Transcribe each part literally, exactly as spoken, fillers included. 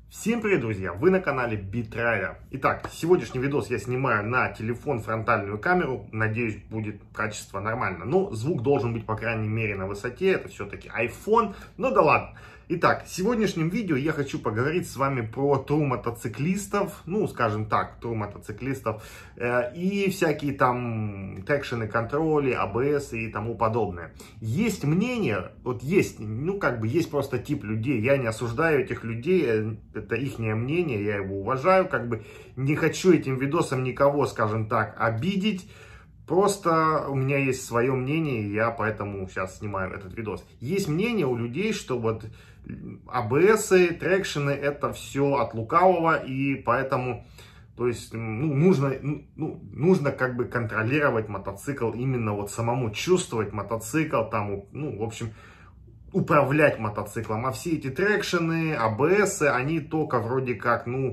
Всем привет, друзья! Вы на канале BitRider. Итак, сегодняшний видос я снимаю на телефон фронтальную камеру. Надеюсь, будет качество нормально. Но звук должен быть, по крайней мере, на высоте. Это все-таки iPhone. Ну да ладно. Итак, в сегодняшнем видео я хочу поговорить с вами про тру мотоциклистов. Ну, скажем так, тру мотоциклистов. Э, и всякие там трекшены, контроли, эй би эс и тому подобное. Есть мнение, вот есть, ну как бы есть просто тип людей. Я не осуждаю этих людей. Это их мнение, я его уважаю. Как бы не хочу этим видосом никого, скажем так, обидеть. Просто у меня есть свое мнение, и я поэтому сейчас снимаю этот видос. Есть мнение у людей, что вот эй би эс, трекшены, это все от лукавого, и поэтому, то есть, ну, нужно, ну, нужно как бы контролировать мотоцикл, именно вот самому чувствовать мотоцикл, там, ну, в общем, управлять мотоциклом. А все эти трекшены, эй би эс, они только вроде как, ну,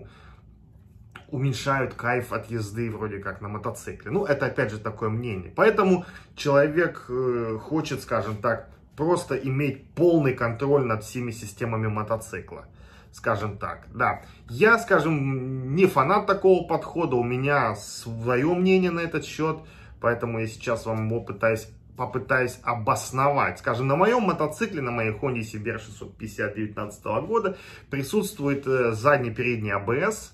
уменьшают кайф от езды вроде как на мотоцикле. Ну, это опять же такое мнение. Поэтому человек э, хочет, скажем так, просто иметь полный контроль над всеми системами мотоцикла. Скажем так, да. Я, скажем, не фанат такого подхода. У меня свое мнение на этот счет. Поэтому я сейчас вам его пытаюсь, попытаюсь обосновать. Скажем, на моем мотоцикле, на моей Honda си би ар шестьсот пятьдесят две тысячи девятнадцатого года присутствует э, задний передний эй би эс.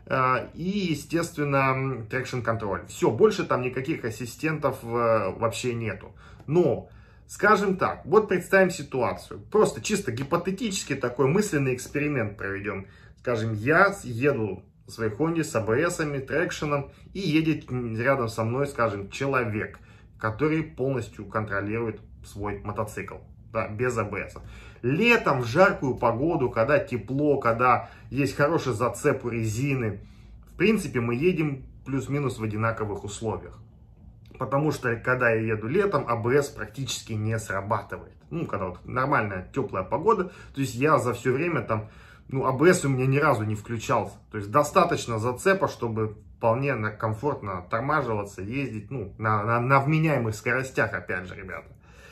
И, естественно, traction контроль. Все, больше там никаких ассистентов вообще нету. Но, скажем так, вот представим ситуацию. Просто чисто гипотетически такой мысленный эксперимент проведем. Скажем, я еду в своей Honda с эй би эсами, трекшеном, и едет рядом со мной, скажем, человек, который полностью контролирует свой мотоцикл. Да, без эй би эс. Летом, в жаркую погоду, когда тепло, когда есть хороший зацеп у резины, в принципе, мы едем плюс-минус в одинаковых условиях. Потому что, когда я еду летом, эй би эс практически не срабатывает. Ну, когда вот нормальная теплая погода, то есть я за все время там, ну, эй би эс у меня ни разу не включался. То есть достаточно зацепа, чтобы вполне комфортно тормаживаться, ездить, ну, на, на, на вменяемых скоростях, опять же, ребята.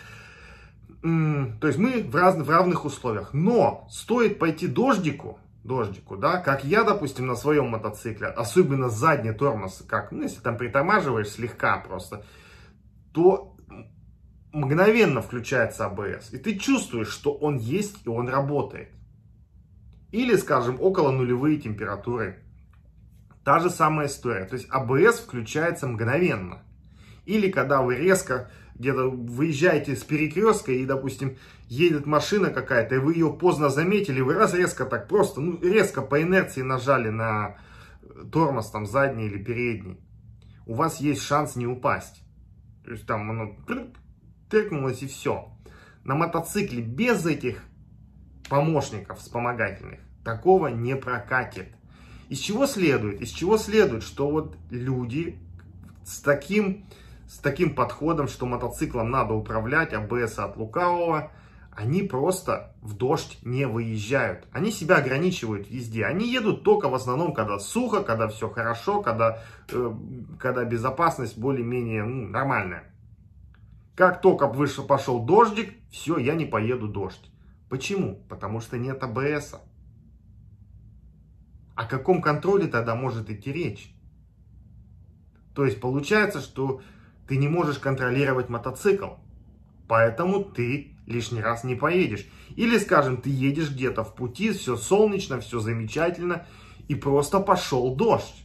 То есть мы в, раз, в равных условиях. Но стоит пойти дождику, дождику, да, как я, допустим, на своем мотоцикле, особенно задний тормоз, как, ну, если там притормаживаешь слегка просто, то мгновенно включается эй би эс. И ты чувствуешь, что он есть и он работает. Или, скажем, около нулевые температуры. Та же самая история. То есть эй би эс включается мгновенно. Или когда вы резко где-то выезжаете с перекрестка и, допустим, едет машина какая-то, и вы ее поздно заметили, вы раз резко так просто, ну, резко по инерции нажали на тормоз, там, задний или передний, у вас есть шанс не упасть. То есть там оно трыкнулось и все. На мотоцикле без этих помощников вспомогательных такого не прокатит. Из чего следует? Из чего следует, что вот люди с таким... с таким подходом, что мотоциклом надо управлять, эй би эс от лукавого, они просто в дождь не выезжают. Они себя ограничивают везде. Они едут только в основном, когда сухо, когда все хорошо, когда, э, когда безопасность более-менее, ну, нормальная. Как только вышел, пошел дождик, все, я не поеду дождь. Почему? Потому что нет эй би эс. О каком контроле тогда может идти речь? То есть получается, что ты не можешь контролировать мотоцикл, поэтому ты лишний раз не поедешь. Или, скажем, ты едешь где-то в пути, все солнечно, все замечательно, и просто пошел дождь.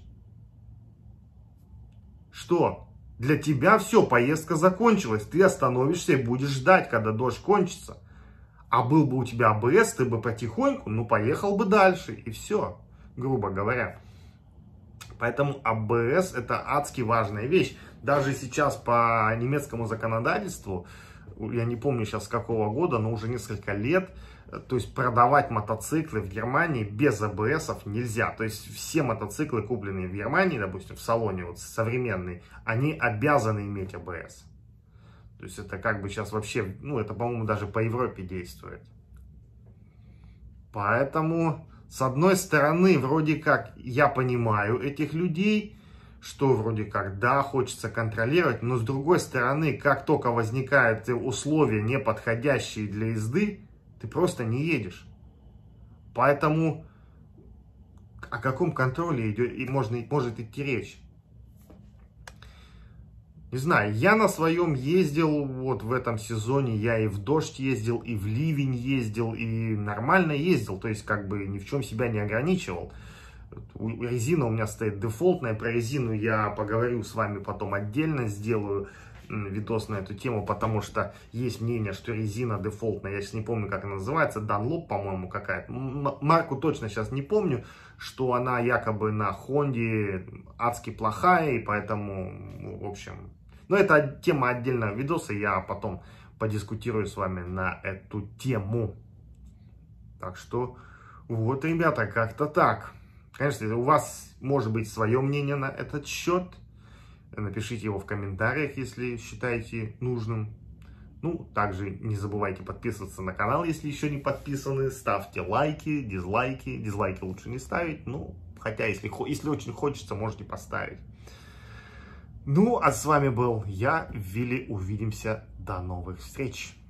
Что? Для тебя все, поездка закончилась, ты остановишься и будешь ждать, когда дождь кончится. А был бы у тебя эй би эс, ты бы потихоньку, ну, поехал бы дальше, и все, грубо говоря. Поэтому эй би эс это адски важная вещь. Даже сейчас по немецкому законодательству, я не помню сейчас с какого года, но уже несколько лет, то есть продавать мотоциклы в Германии без эй би эсов нельзя. То есть все мотоциклы, купленные в Германии, допустим, в салоне, вот современные, они обязаны иметь эй би эс. То есть это как бы сейчас вообще, ну это, по-моему, даже по Европе действует. Поэтому... С одной стороны, вроде как я понимаю этих людей, что вроде как да, хочется контролировать, но с другой стороны, как только возникают условия, неподходящие для езды, ты просто не едешь. Поэтому о каком контроле идет, и можно, может идти речь? Не знаю, я на своем ездил, вот в этом сезоне я и в дождь ездил, и в ливень ездил, и нормально ездил, то есть как бы ни в чем себя не ограничивал. Резина у меня стоит дефолтная, про резину я поговорю с вами потом отдельно, сделаю видос на эту тему, потому что есть мнение, что резина дефолтная, я сейчас не помню, как она называется, Dunlop, по-моему, какая-то, марку точно сейчас не помню, что она якобы на Хонде адски плохая, и поэтому, в общем, но это тема отдельного видоса, я потом подискутирую с вами на эту тему. Так что, вот, ребята, как-то так. Конечно, у вас может быть свое мнение на этот счет. Напишите его в комментариях, если считаете нужным. Ну, также не забывайте подписываться на канал, если еще не подписаны. Ставьте лайки, дизлайки. Дизлайки лучше не ставить. Ну, хотя, если, если очень хочется, можете поставить. Ну, а с вами был я, Вилли. Увидимся. До новых встреч.